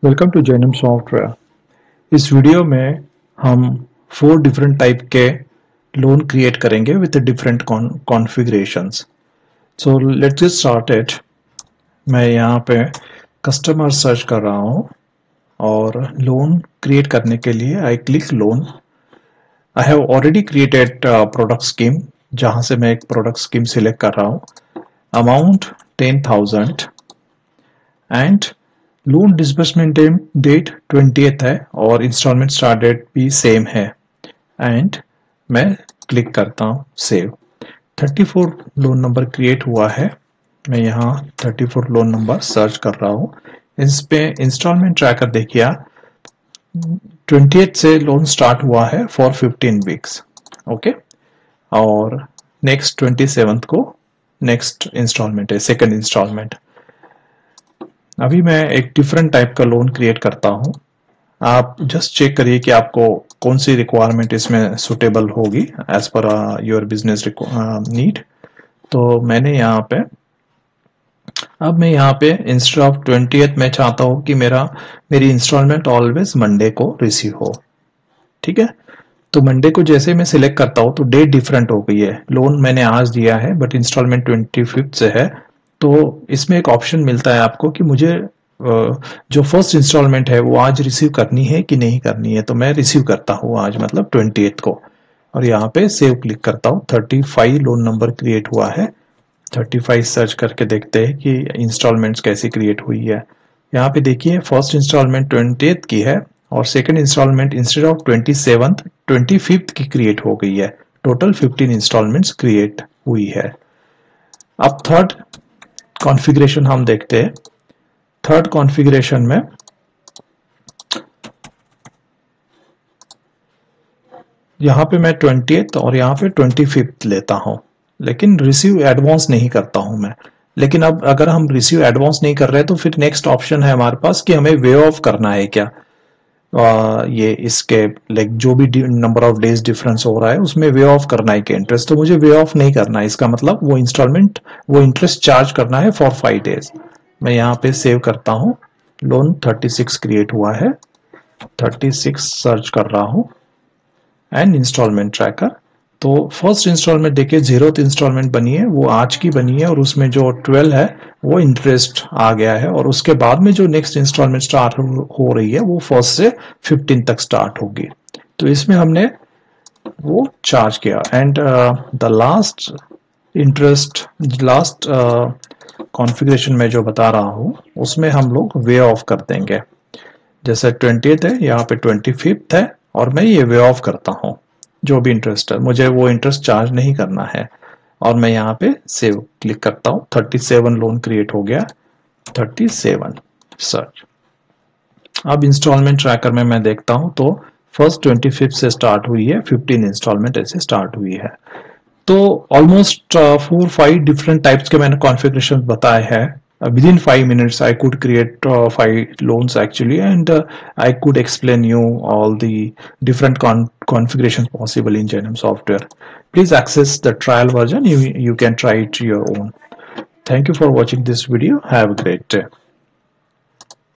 Welcome to Jainam software. इस video में हम 4 डिफरेंट टाइप के लोन क्रिएट करेंगे with different configurations. So let's get started. मैं यहाँ पे कस्टमर सर्च कर रहा हूँ और लोन क्रिएट करने के लिए I click loan. I have already created product scheme, जहाँ से मैं एक प्रोडक्ट स्कीम सिलेक्ट कर रहा हूँ। Amount 10,000 and loan disbursement date 20th है और इंस्टॉलमेंट स्टार्ट डेट भी सेम है एंड मैं क्लिक करता हूँ सेव। 34 लोन नंबर क्रिएट हुआ है। मैं यहाँ 34 लोन नंबर सर्च कर रहा हूँ। इस पे इंस्टॉलमेंट ट्रैकर देखिए, 20th से लोन स्टार्ट हुआ है फॉर 15 वीक्स। ओके, और नेक्स्ट 27th को नेक्स्ट इंस्टॉलमेंट है, सेकंड इंस्टॉलमेंट। अभी मैं एक डिफरेंट टाइप का लोन क्रिएट करता हूं। आप जस्ट चेक करिए कि आपको कौन सी रिक्वायरमेंट इसमें सुटेबल होगी as per your business need. तो मैंने यहाँ पे मैं यहाँ पे इंस्टेड ऑफ 20th मैं चाहता हूँ कि मेरी इंस्टॉलमेंट ऑलवेज मंडे को रिसीव हो। ठीक है, तो मंडे को जैसे मैं सिलेक्ट करता हूँ तो डेट डिफरेंट हो गई है। लोन मैंने आज दिया है बट इंस्टॉलमेंट 25th से है। तो इसमें एक ऑप्शन मिलता है आपको कि मुझे जो फर्स्ट इंस्टॉलमेंट है वो आज रिसीव करनी है कि नहीं करनी है। तो मैं रिसीव करता हूँ आज, मतलब 20th को, और यहाँ पे सेव क्लिक करता हूँ। 35 लोन नंबर क्रिएट हुआ है। 35 सर्च करके देखते हैं कि इंस्टॉलमेंट्स कैसी क्रिएट हुई है। यहाँ पे देखिए फर्स्ट इंस्टॉलमेंट 20th की है और second instalment instead of 27th 25th की क्रिएट हो गई है। टोटल 15 इंस्टॉलमेंट्स क्रिएट हुई है। अब थर्ड कॉन्फ़िगरेशन हम देखते हैं। थर्ड कॉन्फ़िगरेशन में यहाँ पे मैं 20th और यहाँ पे 25th लेता हूँ, लेकिन रिसीव एडवांस नहीं करता हूँ मैं। लेकिन अब अगर हम रिसीव एडवांस नहीं कर रहे तो फिर नेक्स्ट ऑप्शन है हमारे पास कि हमें वे ऑफ करना है क्या। ये इसके लाइक जो भी नंबर ऑफ डेज डिफरेंस हो रहा है उसमें वे ऑफ करना है क्या इंटरेस्ट। तो मुझे वे ऑफ नहीं करना है, इसका मतलब वो इंटरेस्ट चार्ज करना है फॉर 5 डेज। मैं यहाँ पे सेव करता हूँ। लोन 36 क्रिएट हुआ है। 36 सर्च कर रहा हूँ एंड इंस्टॉलमेंट ट्रैकर। तो फर्स्ट इंस्टॉलमेंट देखिए 0th इंस्टॉलमेंट बनी है, वो आज की बनी है और उसमें जो 12 है वो इंटरेस्ट आ गया है। और उसके बाद में जो नेक्स्ट इंस्टॉलमेंट स्टार्ट हो रही है वो 1st से 15 तक स्टार्ट होगी। तो इसमें हमने वो चार्ज किया and the last interest, last configuration में जो बता रहा हूँ उसमें हम लोग वे ऑफ कर देंगे। जैसे 20th है, यहाँ पे 25th है और मैं ये वे ऑफ करता हूँ। जो भी इंटरेस्ट है मुझे वो इंटरेस्ट चार्ज नहीं करना है और मैं यहाँ पे सेव क्लिक करता हूँ। 37 लोन क्रिएट हो गया। 37 सर्च। अब इंस्टॉलमेंट ट्रैकर में मैं देखता हूँ तो फर्स्ट 25th से स्टार्ट हुई है, 15 इंस्टॉलमेंट ऐसे स्टार्ट हुई है। तो ऑलमोस्ट 4-5 डिफरेंट टाइप्स के मैंने कॉन्फ़िगरेशन बताए हैं। Within 5 minutes I could create 5 loans actually, and I could explain you all the different configurations possible in Jainam software. Please access the trial version. You can try it your own. Thank you for watching this video. Have a great day.